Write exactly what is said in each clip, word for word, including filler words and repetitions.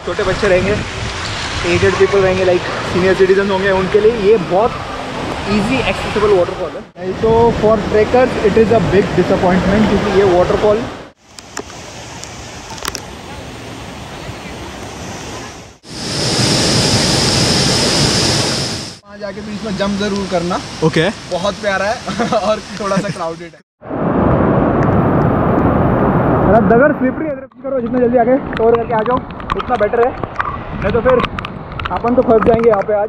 छोटे बच्चे रहेंगे, एजेड पीपल रहेंगे, लाइक सीनियर सिटीजन होंगे, उनके लिए ये बहुत इजी एक्सेसिबल वाटरफॉल है। तो for trekkers it is a big disappointment, क्योंकि ये वाटरफॉल वहाँ जाके बीच में जंप जरूर करना। Okay okay. बहुत प्यारा है और थोड़ा सा क्राउडेड है। अगर स्लिपरी है करो, जितना जल्दी आगे कवर करके आ जाओ उतना बेटर है, नहीं तो फिर अपन तो फंस जाएंगे यहाँ पे आज।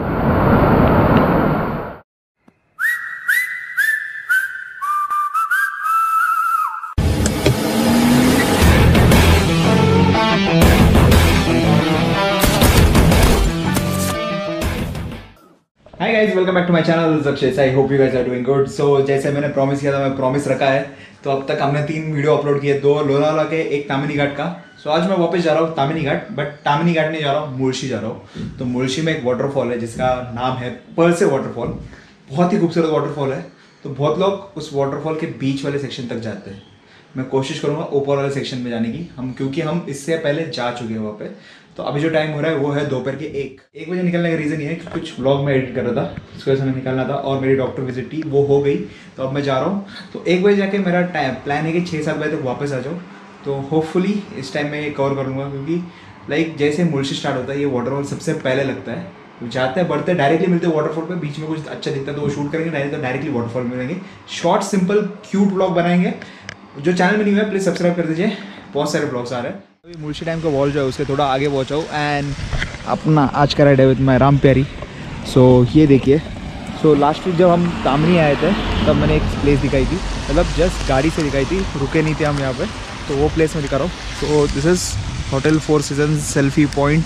Hi guys, welcome back to my channel. This is Akshay. I hope you guys are doing good. So जैसे मैंने प्रॉमिस किया था, मैं प्रॉमिस रखा है। तो अब तक हमने तीन वीडियो अपलोड किए, दो लोनावाला के, एक तामिनी घाट का। सो आज मैं वापस जा रहा हूँ तामिनी घाट, बट तामिनी घाट नहीं जा रहा हूँ, मुर्शी जा रहा हूँ। तो मुर्शी में एक वाटरफॉल है जिसका नाम है पर्से वाटरफॉल। बहुत ही खूबसूरत वाटरफॉल है। तो बहुत लोग उस वाटरफॉल के बीच वाले सेक्शन तक जाते हैं। मैं कोशिश करूँगा ऊपर वाले सेक्शन में जाने की, हम क्योंकि हम इससे पहले जा चुके हैं वहाँ पे। तो अभी जो टाइम हो रहा है वो है दोपहर के एक एक बजे निकलने का रीज़न ये है कि कुछ व्लॉग में एडिट कर रहा था, उसकी वजह से हमें निकलना था, और मेरी डॉक्टर विजिट थी, वो हो गई। तो अब मैं जा रहा हूँ। तो एक बजे जाके मेरा टाइम प्लान है कि छः सात बजे तक वापस आ जाओ। तो होपफुली इस टाइम में ये कवर कर लूँगा, क्योंकि लाइक जैसे मुर्शी स्टार्ट होता है ये वाटरफॉल सबसे पहले लगता है। तो जाते हैं बढ़ते डायरेक्टली मिलते हैं वाटरफॉल पे, बीच में कुछ अच्छा दिखता है तो वो शूट करेंगे, नहीं तो डायरेक्टली वाटरफॉल मिलेंगे। शॉर्ट सिंपल क्यूट व्लॉग बनाएंगे। जो चैनल में नहीं हुआ है प्लीज़ सब्सक्राइब कर दीजिए, बहुत सारे ब्लॉग्स आ रहे हैं। अभी मुर्शी डैम का वॉल जो है उसके थोड़ा आगे पहुँचाओ। एंड अपना आज का राइड है विद माई राम प्यारी। सो ये देखिए, सो लास्ट वीक जब हम तामिनी आए थे तब मैंने एक प्लेस दिखाई थी, मतलब जस्ट गाड़ी से दिखाई थी, रुके नहीं थे हम यहाँ पे। तो वो प्लेस मैं दिखा रहा हूँ। So this is hotel four seasons selfie point.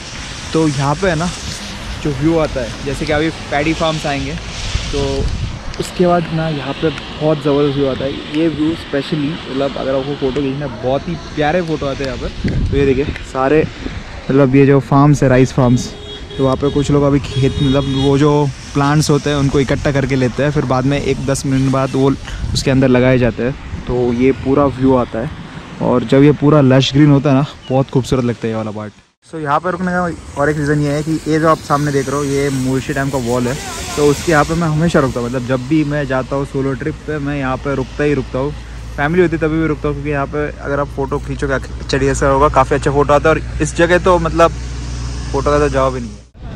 तो यहाँ पे है ना जो व्यू आता है, जैसे कि अभी पैडी फार्म्स आएंगे तो उसके बाद ना यहाँ पे बहुत ज़बरदस्त व्यू आता है। ये व्यू स्पेशली मतलब अगर आपको फ़ोटो खींचना, बहुत ही प्यारे फ़ोटो आते हैं यहाँ पे। तो ये देखिए सारे मतलब ये जो फार्म्स है, राइस फार्म्स, तो वहाँ पे कुछ लोग अभी खेत मतलब वो जो प्लांट्स होते हैं उनको इकट्ठा करके लेते हैं, फिर बाद में एक दस मिनट बाद वो उसके अंदर लगाए जाते हैं। तो ये पूरा व्यू आता है, और जब ये पूरा लश ग्रीन होता है ना, बहुत खूबसूरत लगता है ये वाला पार्ट। सो so, यहाँ पर रुकने का और एक रीज़न ये है कि ये जो आप सामने देख रहे हो ये मुर्शी डैम का वॉल है। तो उसके यहाँ पे मैं हमेशा रुकता हूँ, मतलब जब भी मैं जाता हूँ सोलो ट्रिप पे मैं यहाँ पे रुकता ही रुकता हूँ। फैमिली होती तभी भी रुकता हूँ, क्योंकि यहाँ पे अगर आप फ़ोटो खींचोगे चढ़िए ऐसा होगा, काफ़ी अच्छा फ़ोटो आता है। और इस जगह तो मतलब फ़ोटो का तो जवाब ही नहीं है।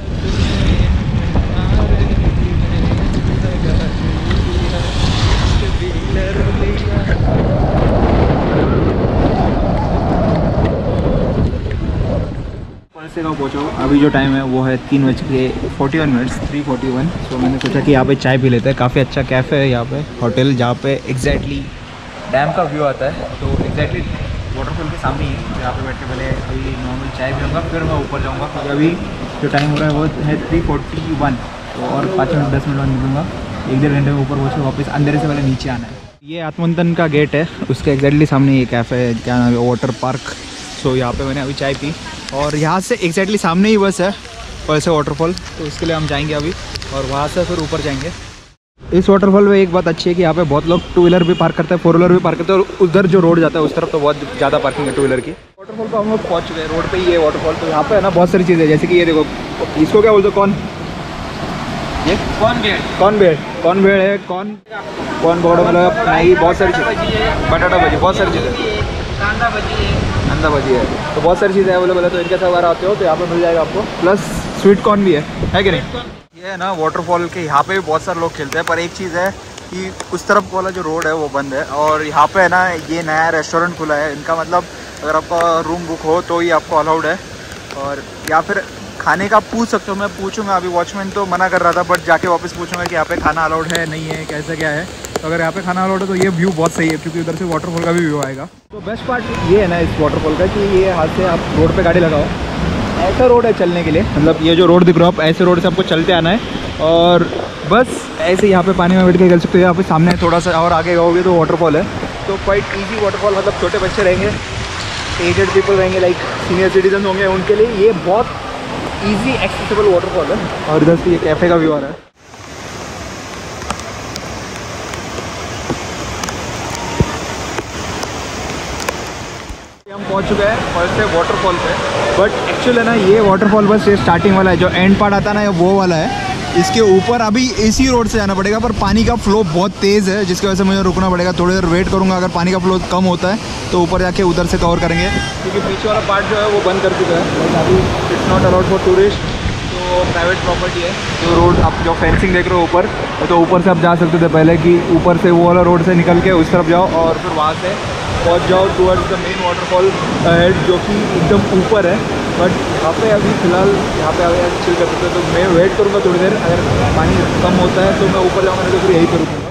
से गाँव पहुँचा हूँ। अभी जो टाइम है वो है तीन बज के forty one minutes three forty one. तो मैंने सोचा कि यहाँ पे चाय पी लेते हैं। काफ़ी अच्छा कैफ़े है यहाँ पे, होटल, जहाँ पे एग्जैक्टली डैम का व्यू आता है। तो एग्जैक्टली वाटरफॉल के सामने ही यहाँ पे बैठ के पहले अभी नॉर्मल चाय पीऊँगा, फिर मैं ऊपर जाऊँगा, क्योंकि अभी जो टाइम हो रहा है वो है थ्री फोर्टी वन। तो और पाँच मिनट दस मिनट बाद निकलूँगा, एक डेढ़ घंटे में ऊपर पहुँच के वापस अंधेरे से पहले नीचे आना है। ये आत्मंथन का गेट है, उसके एग्जैक्टली सामने ये कैफ़े है, क्या नाम है, वाटर पार्क। सो यहाँ पे मैंने अभी चाय पी, और यहाँ से एग्जैक्टली सामने ही बस है पर्से वाटरफॉल। तो उसके लिए हम जाएंगे अभी, और वहाँ से फिर ऊपर जाएंगे। इस वाटरफॉल में एक बात अच्छी है कि यहाँ पे बहुत लोग टू व्हीलर भी पार्क करते हैं, फोर व्हीलर भी पार्क करते हैं, और उधर जो रोड जाता है उस तरफ तो बहुत ज़्यादा पार्किंग है टू व्हीलर की। वाटरफॉल पर हम लोग पहुँच चुके हैं, रोड पे ही है वाटरफॉल। तो यहाँ पे है ना बहुत सारी चीज़ें, जैसे कि ये देखो, इसको क्या बोलते हो, कौन ये कौन भेड़ कौन भेड़ कौन भेड़ है, कौन कौन पकड़ो, मतलब नहीं, बहुत सारी चीज़ें, बटाटा भजी, बहुत सारी चीज़ें, कांदा भजी है, कांदा भजी है। तो बहुत सारी चीज़ें अवेलेबल है। तो इनके साथ अगर आते हो तो यहाँ पे मिल जाएगा आपको। प्लस स्वीट कॉर्न भी है, है कि नहीं। ये है ना वाटरफॉल के यहाँ पे भी बहुत सारे लोग खेलते हैं, पर एक चीज़ है कि उस तरफ वाला जो रोड है वो बंद है, और यहाँ पे है ना ये नया रेस्टोरेंट खुला है इनका, मतलब अगर आपका रूम बुक हो तो ही आपको अलाउड है। और या फिर खाने का पूछ सकते हो, मैं पूछूंगा। अभी वॉचमैन तो मना कर रहा था, बट जाके वापस पूछूंगा कि यहाँ पे खाना अलाउड है नहीं है, कैसे क्या है। तो अगर यहाँ पे खाना अलाउड है तो ये व्यू बहुत सही है, क्योंकि उधर से वाटरफॉल का भी व्यू आएगा। तो बेस्ट पार्ट ये है ना इस वाटरफॉल का कि ये हाथ से आप रोड पे गाड़ी लगाओ, ऐसा रोड है चलने के लिए, मतलब ये जो रोड दिख रहा हो आप, ऐसे रोड से आपको चलते आना है, और बस ऐसे यहाँ पे पानी में बैठ के चल सकते हो। यहाँ पे सामने थोड़ा सा और आगे जाओगे तो वाटरफॉल है। तो क्वाइट ईजी वाटरफॉल, मतलब छोटे बच्चे रहेंगे, एजेड पीपल रहेंगे, लाइक सीनियर सिटीजन होंगे, उनके लिए ये बहुत इजी एक्सेसिबल वाटरफॉल है। और इधर से ये कैफ़े का व्यू आ रहा है। हम पहुंच चुके हैं पॉल्से वाटरफॉल पे। बट एक्चुअली है ना ये वाटरफॉल बस ये स्टार्टिंग वाला है, जो एंड पार्ट आता है ना ये वो वाला है। इसके ऊपर अभी इसी रोड से जाना पड़ेगा, पर पानी का फ्लो बहुत तेज़ है जिसकी वजह से मुझे रुकना पड़ेगा। थोड़ी देर वेट करूँगा, अगर पानी का फ्लो कम होता है तो ऊपर जाके उधर से कवर करेंगे, क्योंकि पीछे वाला पार्ट जो है वो बंद कर चुका है। अभी it's not allowed for tourist, तो प्राइवेट प्रॉपर्टी है। तो रोड आप जो फेंसिंग देख रहे हो ऊपर, तो ऊपर से आप जा सकते थे पहले कि ऊपर से वो वाला रोड से निकल के उस तरफ जाओ और फिर वहाँ से पहुँच जाओ towards the main waterfall head, जो कि एकदम ऊपर है। बट यहाँ पे अभी फ़िलहाल यहाँ पे अभी चिल कर सकते हो, तो मैं वेट करूँगा थोड़ी देर। अगर पानी कम होता है तो मैं ऊपर जाऊँगा, नहीं तो फिर यहीं पर रुकूँगा।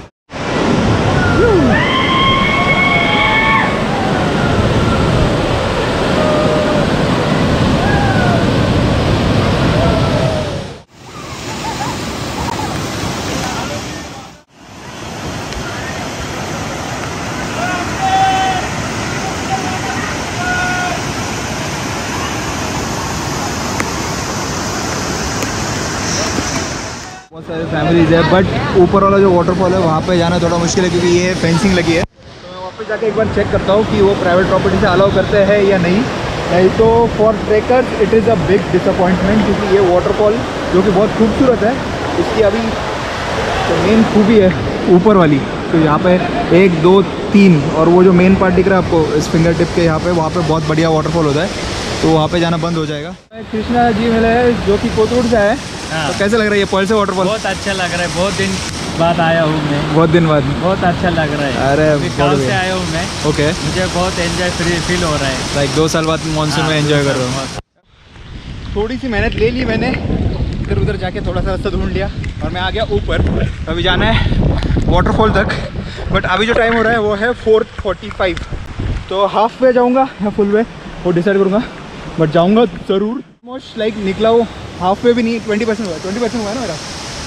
बहुत सारे फैमिलीज़ है, बट ऊपर वाला जो वाटरफॉल है वहाँ पे जाना थोड़ा मुश्किल है, क्योंकि ये फेंसिंग लगी है। तो मैं वापस जाके एक बार चेक करता हूँ कि वो प्राइवेट प्रॉपर्टी से अलाउ करते हैं या नहीं। नहीं तो for trekkers it is a big disappointment, क्योंकि ये वाटरफॉल जो कि बहुत खूबसूरत है, इसकी अभी तो मेन खूबी है ऊपर वाली। तो यहाँ पे एक दो तीन और वो जो मेन पार्ट दिख रहा है आपको इस फिंगर टिप के यहाँ पे, वहाँ पे बहुत बढ़िया वाटरफॉल होता है, तो वहाँ पे जाना बंद हो जाएगा। कृष्णा जी मिले हैं जो कि कोथरूड से है। हाँ। तो कैसे लग रहा है ये पॉल्से वाटरफॉल? बहुत अच्छा लग रहा है, बहुत दिन बाद आया हूँ मैं। बहुत दिन बाद? बहुत अच्छा लग रहा है। अरे गाँव से आया हूँ मैं। ओके। मुझे बहुत एंजॉय फील हो रहा है, लाइक दो साल बाद मानसून में एंजॉय कर रहा हूँ। थोड़ी सी मेहनत ले ली मैंने, इधर उधर जाके थोड़ा सा रास्ता ढूंढ लिया और मैं आ गया ऊपर। अभी जाना है वाटरफॉल तक, बट अभी जो टाइम हो रहा है वो है फोर फोर्टी फाइव। तो हाफ वे जाऊँगा या फुल वे वो डिसाइड करूँगा, बट जाऊँगा ज़रूर। मोस्ट लाइक निकला वो हाफ वे भी नहीं, ट्वेंटी परसेंट हुआ ट्वेंटी परसेंट हुआ है ना मेरा,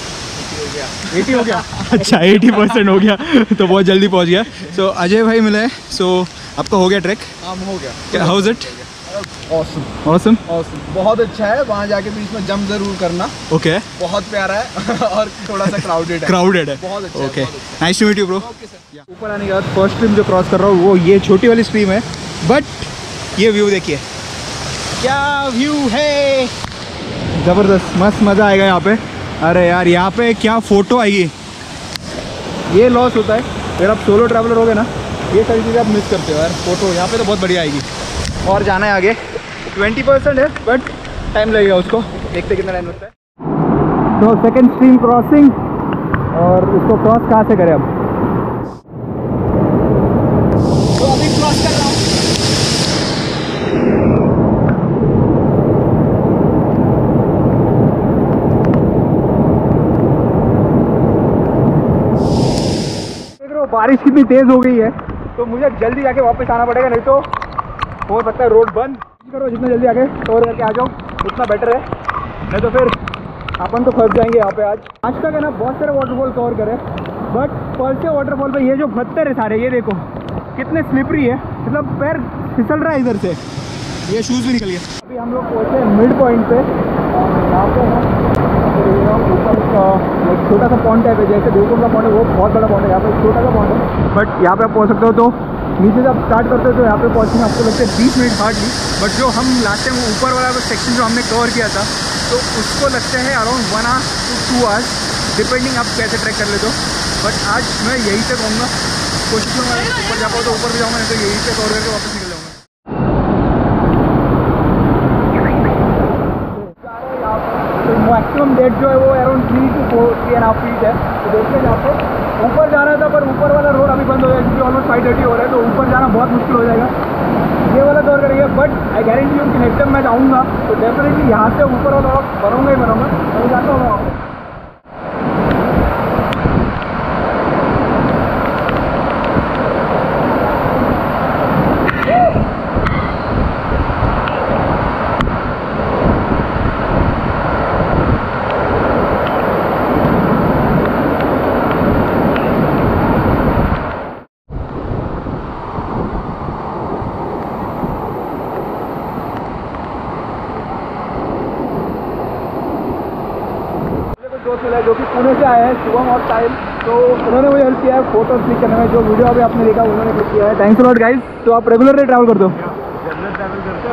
एटी हो गया। अच्छा एटी परसेंट हो गया तो बहुत जल्दी पहुँच गया। सो so, अजय भाई मिले। सो so, आपका हो गया ट्रैक? हाँ हो गया। How is it? Awesome awesome awesome बहुत अच्छा है। वहाँ जाके बीच में जंप जरूर करना। Okay okay. बहुत प्यारा है और थोड़ा सा क्राउडेड है। क्राउडेड है बहुत अच्छा। Okay nice to meet you bro. ऊपर आने के बाद फर्स्ट स्ट्रीम जो क्रॉस कर रहा हूँ वो ये छोटी वाली स्ट्रीम है, बट ये व्यू देखिए क्या व्यू है, ज़बरदस्त मस्त मज़ा आएगा यहाँ पे। अरे यार यहाँ पे क्या फ़ोटो आएगी। ये लॉस होता है अगर आप सोलो ट्रैवलर हो गए ना, ये सारी चीज़ें आप मिस करते हो यार। फ़ोटो यहाँ पे तो बहुत बढ़िया आएगी। और जाना है आगे, ट्वेंटी परसेंट है बट टाइम लगेगा उसको, देखते कितना टाइम लगता है। तो सेकंड स्ट्रीम क्रॉसिंग, और उसको क्रॉस कहाँ से करें अब? तो अभी क्रॉस कर रहा हूँ। बारिश कितनी तेज़ हो गई है तो मुझे जल्दी जाके वापस आना पड़ेगा, नहीं तो हो सकता है रोड बंद करो। जितना जल्दी आके कवर करके आ जाओ उतना बेटर है, नहीं तो फिर अपन तो फंस जाएंगे यहाँ पे। आज आज तक है ना बहुत सारे वाटरफॉल कवर करे, बट पॉल्से वाटरफॉल पे ये जो पत्थर है सारे, ये देखो कितने स्लिपरी है, मतलब पैर फिसल रहा है इधर से, ये शूज़ भी निकल गया। अभी हम लोग पहुँचे मिड पॉइंट पे, यहाँ पे ऊपर एक छोटा सा पॉइंट है, जैसे देवकुंड का पॉइंट है वो बहुत बड़ा पॉइंट है, यहाँ पे एक छोटा सा पॉइंट है। बट यहाँ पे आप पहुँच सकते हो। तो नीचे से आप स्टार्ट करते हो तो यहाँ पे पहुँचने आपको लगता है बीस मिनट हार्डली, बट जो हम लास्ट टाइम ऊपर वाला सेक्शन जो हमने कवर किया था तो उसको लगते हैं around one hour two two hours, depending आप कैसे ट्रैक कर लेते हो। बट आज मैं यहीं से कहूँगा, कोशिश करूँगा ऊपर जा पाऊँ तो ऊपर भी जाऊँगा, नहीं तो यहीं से कवर करके वापस निकल जाऊँगा। मैक्सिमम डेट जो है वो around three to four three and half feet है। तो देखते हैं यहाँ पे ऊपर जाना था, पर ऊपर वाला रोड अभी बंद हो गया क्योंकि ऑलमोस्ट फाइव थर्टी हो रहा है, तो ऊपर जाना बहुत मुश्किल हो जाएगा। ये वाला कवर करेंगे, बट आई गारंटी हूँ कि नेक्स्ट टाइम मैं जाऊँगा तो डेफिनेटली यहाँ से ऊपर वाला बनूँगा ही बनूँगा। मैं जाता हूँ वहाँ पर। दोस्त मिला जो कि पुणे से आए हैं, शुभम और साहिल, तो उन्होंने मुझे हेल्प किया है फोटो क्लिक करने में। जो वीडियो अभी आपने देखा उन्होंने क्लिक किया है। Thanks a lot guys. तो आप रेगुलरली ट्रैवल करते हो?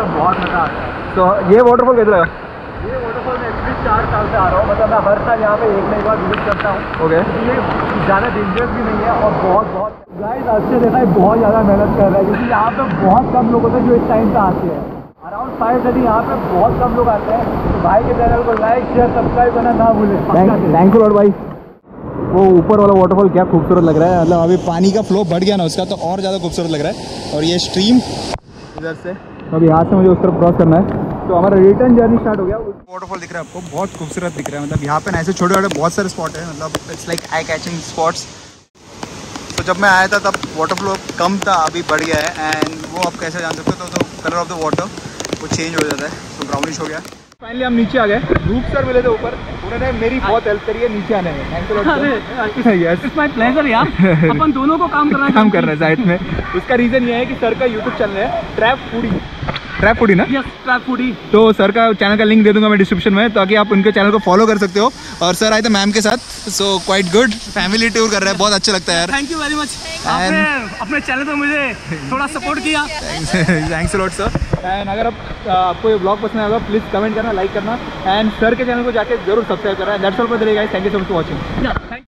में बहुत मज़ा आता है। तो ये वाटरफॉल कैसे लगा? ये वाटरफॉल में एक्चुअली चार साल से आ रहा हूँ, मतलब मैं हर साल यहाँ पे एक ना एक बार विजिट करता हूँ। ओके। ये ज़्यादा डेंजरस भी नहीं है और बहुत बहुत गाइस अच्छे देखा है, बहुत ज़्यादा मेहनत कर रहा है क्योंकि यहाँ पे बहुत कम लोग होते हैं जो इस टाइम पे आते हैं। अराउंड फाइव थर्टी यहाँ पे बहुत कम लोग आते हैं। तो भाई के चैनल को लाइक शेयर सब्सक्राइब करना ना भूलें। थैंक यू लॉर्ड भाई। वो ऊपर वाला वाटरफॉल क्या खूबसूरत लग रहा है, मतलब अभी पानी का फ्लो बढ़ गया ना उसका, तो और ज़्यादा खूबसूरत लग रहा है। और ये स्ट्रीम इधर से, अभी यहाँ से मुझे उस तरफ क्रॉस करना है, तो हमारा रिटर्न जर्नी स्टार्ट हो गया। वाटरफॉल दिख रहा है आपको, बहुत खूबसूरत दिख रहा है, मतलब यहाँ पे ना ऐसे छोटे छोटे बहुत सारे स्पॉट है, मतलब it's like I catching spots. तो जब मैं आया था तब वाटर फ्लो कम था, अभी बढ़ गया है। एंड वो आप कैसे जान सकते हो, तो कलर ऑफ द वाटर वो चेंज हो जाता है, तो ब्राउनिश हो गया। फाइनली हम नीचे आ गए, रूप सर मिले थे ऊपर, उन्होंने मेरी बहुत हेल्प करी है नीचे आने में। Thank you lot. Yes it's my pleasure यार। अपन दोनों को काम करना काम कर रहे हैं साइड में। उसका रीज़न ये है कि सर का यूट्यूब चैनल है ट्रैप फूडी, ट्रैप फूडी ना? Yes trap foodie. तो सर का चैनल का लिंक दे दूंगा मैं डिस्क्रिप्शन में, ताकि आप उनके चैनल को फॉलो कर सकते हो। और सर आए थे मैम के साथ, so quite good, family tour कर रहे हैं, बहुत अच्छा लगता है यार। थैंक यू वेरी मच, आपने अपने चैनल पे मुझे थोड़ा सपोर्ट किया। Thanks lot sir. एंड अगर आप आपको ये ब्लॉग पसंद आएगा प्लीज़ कमेंट करना, लाइक करना, एंड सर के चैनल को जाके जरूर सब्सक्राइब करना। That's all for the day guys, thank you so much for watching.